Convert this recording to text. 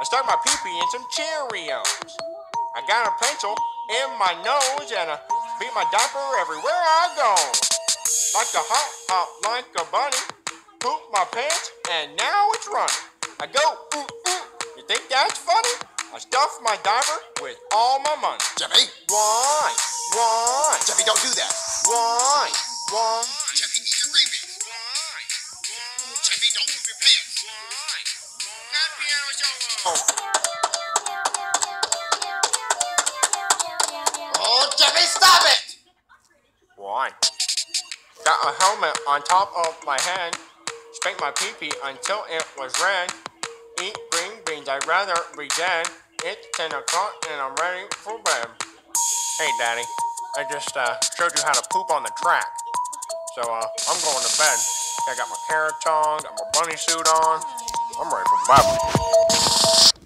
stuck my pee-pee in some Cheerios. I got a pencil in my nose and I beat my diaper everywhere I go. Like a hop, hop like a bunny. Poop my pants and now it's running. I go, ooh, ooh. You think that's funny? I stuff my diaper with all my money. Jeffy? Why? Why? Jeffy, don't do that. Why? Why? Jeffy, eat your green beans. Why? Jeffy, don't move your pants. Why? Not piano solo. Oh, Jeffy, stop it! Why? Got a helmet on top of my head. Spank my pee-pee until it was red. Eat green beans, I'd rather be dead. It's 10 o'clock and I'm ready for bed. Hey, Daddy, I just showed you how to poop on the track. So I'm going to bed. I got my carrots on, got my bunny suit on. I'm ready for bed.